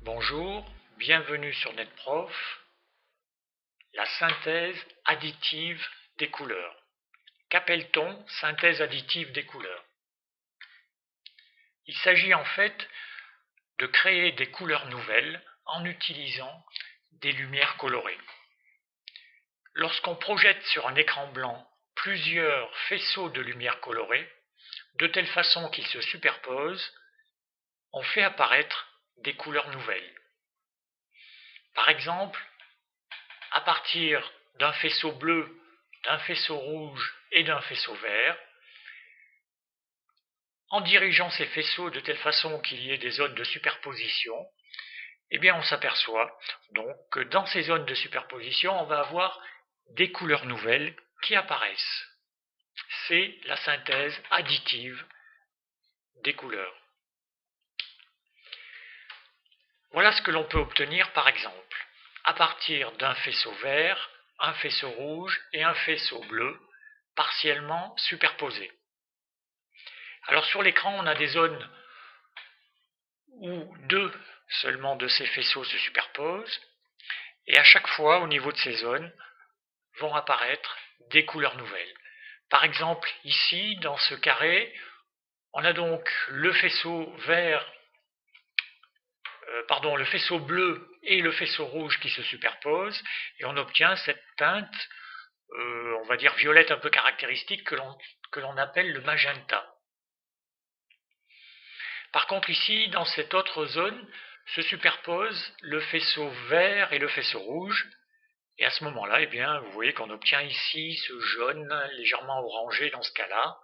Bonjour, bienvenue sur NetProf, la synthèse additive des couleurs. Qu'appelle-t-on synthèse additive des couleurs? Il s'agit en fait de créer des couleurs nouvelles en utilisant des lumières colorées. Lorsqu'on projette sur un écran blanc plusieurs faisceaux de lumière colorée, de telle façon qu'ils se superposent, on fait apparaître des couleurs nouvelles. Par exemple, à partir d'un faisceau bleu, d'un faisceau rouge et d'un faisceau vert, en dirigeant ces faisceaux de telle façon qu'il y ait des zones de superposition, eh bien on s'aperçoit donc que dans ces zones de superposition, on va avoir des couleurs nouvelles qui apparaissent. C'est la synthèse additive des couleurs. Voilà ce que l'on peut obtenir par exemple, à partir d'un faisceau vert, un faisceau rouge et un faisceau bleu, partiellement superposés. Alors sur l'écran, on a des zones où deux seulement de ces faisceaux se superposent, et à chaque fois, au niveau de ces zones, vont apparaître des couleurs nouvelles. Par exemple, ici, dans ce carré, on a donc le faisceau le faisceau bleu et le faisceau rouge qui se superposent, et on obtient cette teinte, on va dire violette un peu caractéristique, que l'on appelle le magenta. Par contre ici, dans cette autre zone, se superposent le faisceau vert et le faisceau rouge, et à ce moment-là, eh bien, vous voyez qu'on obtient ici ce jaune légèrement orangé dans ce cas-là,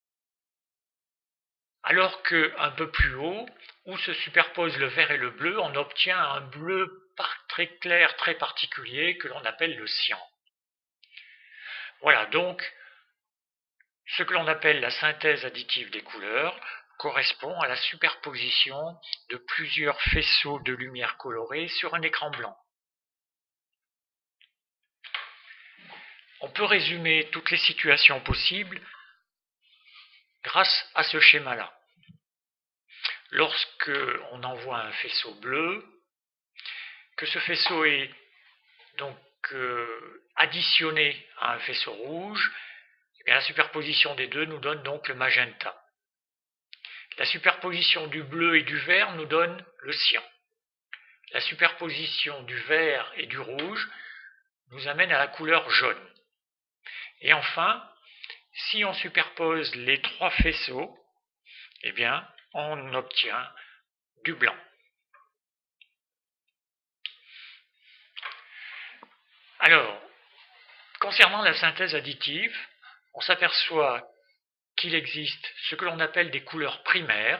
alors qu'un peu plus haut, où se superposent le vert et le bleu, on obtient un bleu très clair, très particulier, que l'on appelle le cyan. Voilà, donc, ce que l'on appelle la synthèse additive des couleurs correspond à la superposition de plusieurs faisceaux de lumière colorée sur un écran blanc. On peut résumer toutes les situations possibles grâce à ce schéma-là. Lorsque on envoie un faisceau bleu, que ce faisceau est donc additionné à un faisceau rouge, et bien la superposition des deux nous donne donc le magenta. La superposition du bleu et du vert nous donne le cyan. La superposition du vert et du rouge nous amène à la couleur jaune. Et enfin, si on superpose les trois faisceaux, eh bien, on obtient du blanc. Alors, concernant la synthèse additive, on s'aperçoit qu'il existe ce que l'on appelle des couleurs primaires,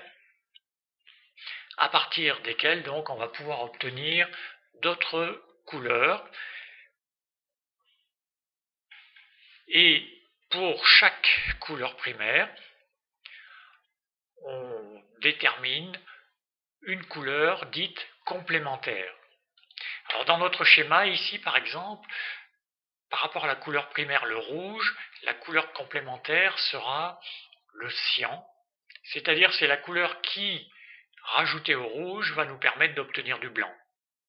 à partir desquelles donc on va pouvoir obtenir d'autres couleurs. Et pour chaque couleur primaire, on détermine une couleur dite complémentaire. Alors dans notre schéma ici par exemple, par rapport à la couleur primaire le rouge, la couleur complémentaire sera le cyan, c'est-à-dire c'est la couleur qui, rajoutée au rouge, va nous permettre d'obtenir du blanc.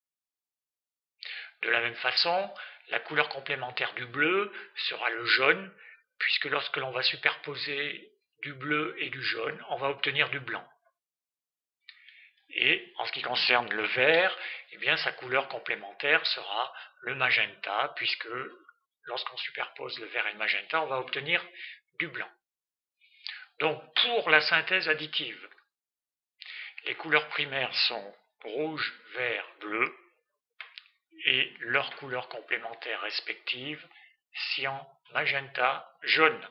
De la même façon, la couleur complémentaire du bleu sera le jaune, puisque lorsque l'on va superposer du bleu et du jaune, on va obtenir du blanc. Et en ce qui concerne le vert, eh bien, sa couleur complémentaire sera le magenta, puisque lorsqu'on superpose le vert et le magenta, on va obtenir du blanc. Donc pour la synthèse additive, les couleurs primaires sont rouge, vert, bleu, et leurs couleurs complémentaires respectives, cyan, magenta, jaune.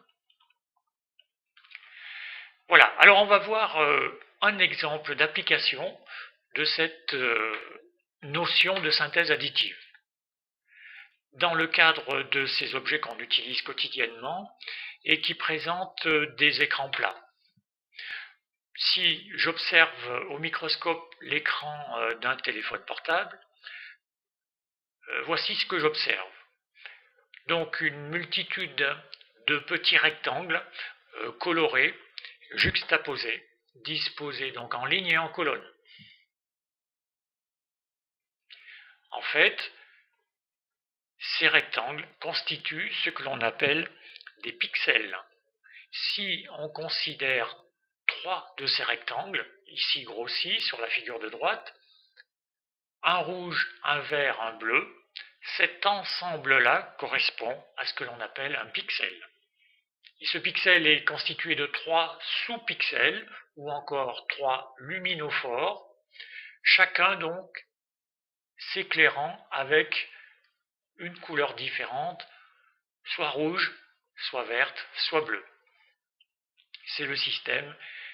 Voilà, alors on va voir un exemple d'application de cette notion de synthèse additive. Dans le cadre de ces objets qu'on utilise quotidiennement et qui présentent des écrans plats. Si j'observe au microscope l'écran d'un téléphone portable, voici ce que j'observe. Donc une multitude de petits rectangles colorés, juxtaposés, disposés donc en ligne et en colonne. En fait, ces rectangles constituent ce que l'on appelle des pixels. Si on considère 3 de ces rectangles, ici grossis sur la figure de droite, un rouge, un vert, un bleu, cet ensemble-là correspond à ce que l'on appelle un pixel. Et ce pixel est constitué de 3 sous-pixels, ou encore 3 luminophores, chacun donc s'éclairant avec une couleur différente, soit rouge, soit verte, soit bleue. C'est le système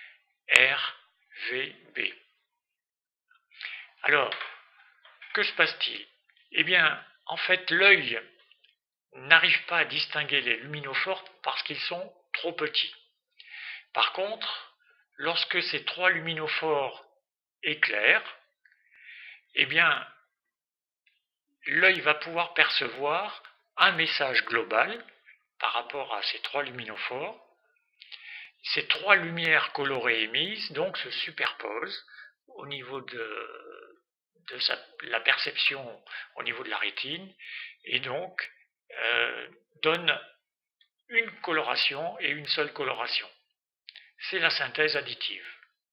RVB. Alors, que se passe-t-il? Eh bien, en fait, l'œil n'arrive pas à distinguer les luminophores parce qu'ils sont trop petits. Par contre, lorsque ces 3 luminophores éclairent, eh bien, l'œil va pouvoir percevoir un message global par rapport à ces 3 luminophores. Ces 3 lumières colorées émises donc se superposent au niveau de la perception au niveau de la rétine et donc donne une coloration et une seule coloration. C'est la synthèse additive.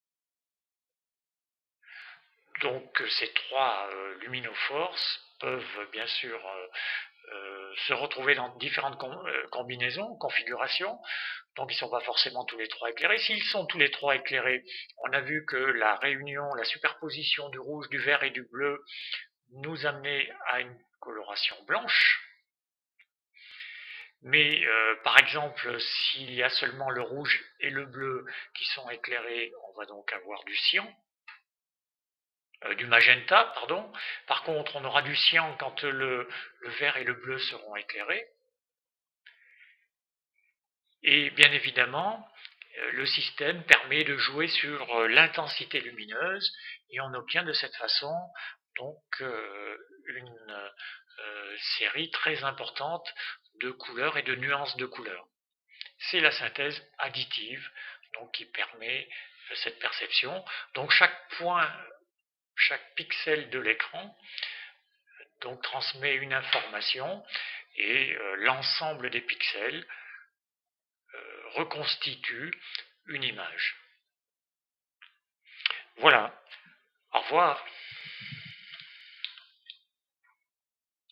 Donc ces 3 luminophores peuvent bien sûr se retrouver dans différentes combinaisons, configurations, donc ils ne sont pas forcément tous les 3 éclairés. S'ils sont tous les 3 éclairés, on a vu que la réunion, la superposition du rouge, du vert et du bleu nous amenait à une coloration blanche. Mais par exemple, s'il y a seulement le rouge et le bleu qui sont éclairés, on va donc avoir du cyan, du magenta, pardon. Par contre, on aura du cyan quand le vert et le bleu seront éclairés. Et bien évidemment, le système permet de jouer sur l'intensité lumineuse et on obtient de cette façon donc une série très importante de couleurs et de nuances de couleurs. C'est la synthèse additive donc, qui permet cette perception. Donc chaque point, chaque pixel de l'écran donc transmet une information et l'ensemble des pixels reconstitue une image. Voilà, au revoir.